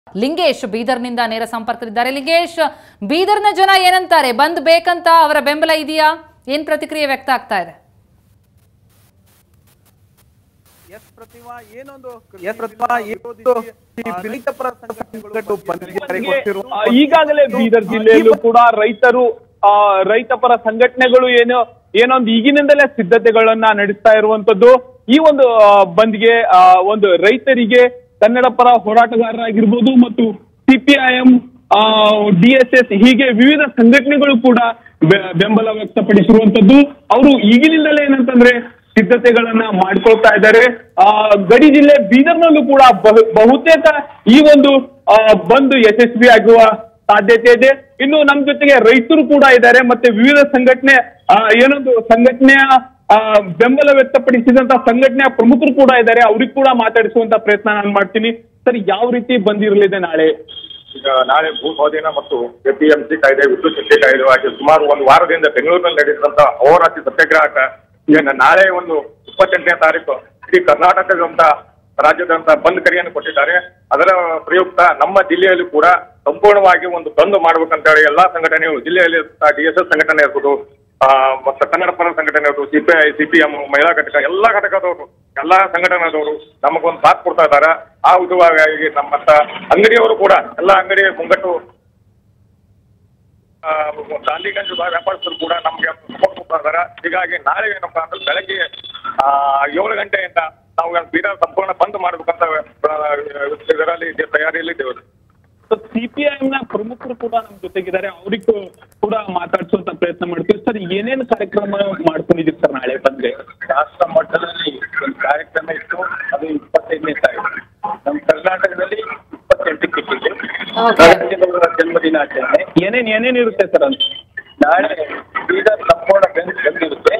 ಲಿಂಗೇಶ್ ಬೀದರ್ನಿಂದ ನೇರ ಸಂಪರ್ಕದಲ್ಲಿದ್ದಾರೆ. ಲಿಂಗೇಶ್, ಬೀದರ್ನ ಜನ ಏನಂತಾರೆ? ಬಂದ್ ಬೇಕಂತ ಅವರ ಬೆಂಬಲ ಇದೆಯಾ? ಏನ್ ಪ್ರತಿಕ್ರಿಯೆ ವ್ಯಕ್ತ ಆಗ್ತಾ ಇದೆ? ಈಗಾಗಲೇ ಬೀದರ್ ಜಿಲ್ಲೆಯಲ್ಲೂ ಕೂಡ ರೈತ ಪರ ಸಂಘಟನೆಗಳು ಏನೊಂದು ಈಗಿನಿಂದಲೇ ಸಿದ್ಧತೆಗಳನ್ನ ನಡೆಸ್ತಾ ಇರುವಂತದ್ದು. ಈ ಒಂದು ಬಂದ್ಗೆ ಒಂದು ರೈತರಿಗೆ ಕನ್ನಡ ಪರ ಹೋರಾಟಗಾರರಾಗಿರ್ಬೋದು ಮತ್ತು ಸಿಪಿಐಎಂ, ಡಿಎಸ್ಎಸ್ ಹೀಗೆ ವಿವಿಧ ಸಂಘಟನೆಗಳು ಕೂಡ ಬೆಂಬಲ ವ್ಯಕ್ತಪಡಿಸಿರುವಂತದ್ದು. ಅವರು ಈಗಿನಿಂದಲೇ ಏನಂತಂದ್ರೆ ಸಿದ್ಧತೆಗಳನ್ನ ಮಾಡ್ಕೊಳ್ತಾ ಇದ್ದಾರೆ. ಗಡಿ ಜಿಲ್ಲೆ ಬೀದರ್ನಲ್ಲೂ ಕೂಡ ಬಹುತೇಕ ಈ ಒಂದು ಬಂದ್ ಯಶಸ್ವಿ ಆಗುವ ಸಾಧ್ಯತೆ ಇದೆ. ಇನ್ನು ನಮ್ ಜೊತೆಗೆ ರೈತರು ಕೂಡ ಇದ್ದಾರೆ, ಮತ್ತೆ ವಿವಿಧ ಸಂಘಟನೆಯ ಬೆಂಬಲ ವ್ಯಕ್ತಪಡಿಸಿದಂತ ಸಂಘಟನೆಯ ಪ್ರಮುಖರು ಕೂಡ ಇದ್ದಾರೆ. ಅವ್ರಿಗೆ ಕೂಡ ಮಾತಾಡಿಸುವಂತ ಪ್ರಯತ್ನ ನಾನು ಮಾಡ್ತೀನಿ. ಸರ್, ಯಾವ ರೀತಿ ಬಂದಿರಲಿದೆ ನಾಳೆ? ಈಗ ನಾಳೆ ಭೂ ಸ್ವಾಧೀನ ಮತ್ತು ಎಪಿಎಂಸಿ ಕಾಯ್ದೆ, ವಿದ್ಯುತ್ ಶಕ್ತಿ ಕಾಯ್ದೆ ಆಗಿ ಸುಮಾರು ಒಂದು ವಾರದಿಂದ ಬೆಂಗಳೂರಿನಲ್ಲಿ ನಡೆಸಿದಂತ ಅಹೋರಾತ್ರಿ ಸತ್ಯಾಗ್ರಹ ನಾಳೆ ಒಂದು 28ನೇ ತಾರೀಕು ಇಡೀ ಕರ್ನಾಟಕದಂತ ರಾಜ್ಯದಂತ ಬಂದ್ ಕರೆಯನ್ನು ಕೊಟ್ಟಿದ್ದಾರೆ. ಅದರ ಪ್ರಯುಕ್ತ ನಮ್ಮ ಜಿಲ್ಲೆಯಲ್ಲಿ ಕೂಡ ಸಂಪೂರ್ಣವಾಗಿ ಒಂದು ಬಂದ್ ಮಾಡ್ಬೇಕಂತ ಹೇಳಿ ಎಲ್ಲಾ ಸಂಘಟನೆಗಳು, ಜಿಲ್ಲೆಯಲ್ಲಿ ಡಿಎಸ್ಎಸ್ ಸಂಘಟನೆ ಇರ್ಬೋದು, ಮತ್ತೆ ಕನ್ನಡ ಪರ ಸಂಘಟನೆ ಇರ್ಬೋದು, ಸಿಪಿಐ, ಸಿಪಿಎಂ, ಮಹಿಳಾ ಘಟಕ, ಎಲ್ಲಾ ಘಟಕದವರು, ಎಲ್ಲಾ ಸಂಘಟನೆದವರು ನಮಗೊಂದು ಸಾಥ್ ಕೊಡ್ತಾ ಇದ್ದಾರೆ. ಆ ವಿಧವಾಗಿ ನಮ್ಮಂತ ಅಂಗಡಿಯವರು ಕೂಡ ಎಲ್ಲಾ ಅಂಗಡಿ ಮುಂಗಟ್ಟು ಗಾಂಧಿಗಂಜ್ ವ್ಯಾಪಾರಸ್ಥರು ಕೂಡ ನಮ್ಗೆ ಸಪೋರ್ಟ್ ಕೊಡ್ತಾ ಇದ್ದಾರೆ. ಹೀಗಾಗಿ ನಾಳೆ ಏನಪ್ಪಾ ಅಂದ್ರೆ ಬೆಳಗ್ಗೆ 7 ಗಂಟೆಯಿಂದ ನಾವು ಬೀದರ್ ಸಂಪೂರ್ಣ ಬಂದ್ ಮಾಡ್ಬೇಕಂತ ಇದರಲ್ಲಿ ತಯಾರಿಯಲ್ಲಿ ಇದ್ದೇವೆ. ಸಿಪಿಐಎಂನ ಪ್ರಮುಖರು ಕೂಡ ನಮ್ ಜೊತೆಗಿದ್ದಾರೆ, ಅವ್ರಿಗೂ ಕೂಡ ಮಾತಾಡ್ಸುವಂತ ಪ್ರಯತ್ನ ಮಾಡ್ತೀವಿ. ಸರ್, ಏನೇನು ಕಾರ್ಯಕ್ರಮ ಮಾಡ್ಕೊಂಡಿದ್ದೀವಿ ಸರ್ ನಾಳೆ ಬಂದ್ರೆ? ರಾಷ್ಟ್ರ ಮಟ್ಟದಲ್ಲಿ ಒಂದು ಕಾರ್ಯಕ್ರಮ ಇತ್ತು, ಅದು 25ನೇ ತಾರೀಕು. ನಮ್ಮ ಕರ್ನಾಟಕದಲ್ಲಿ 28ಕ್ಕೆ ಇಟ್ಟಿದ್ದು ಜನ್ಮದಿನಾಚರಣೆ. ಏನೇನ್ ಇರುತ್ತೆ ಸರ್ ಅಂತ? ನಾಳೆ ಬೀದರ್ ಸಂಪೂರ್ಣ ಬಂದಿರುತ್ತೆ.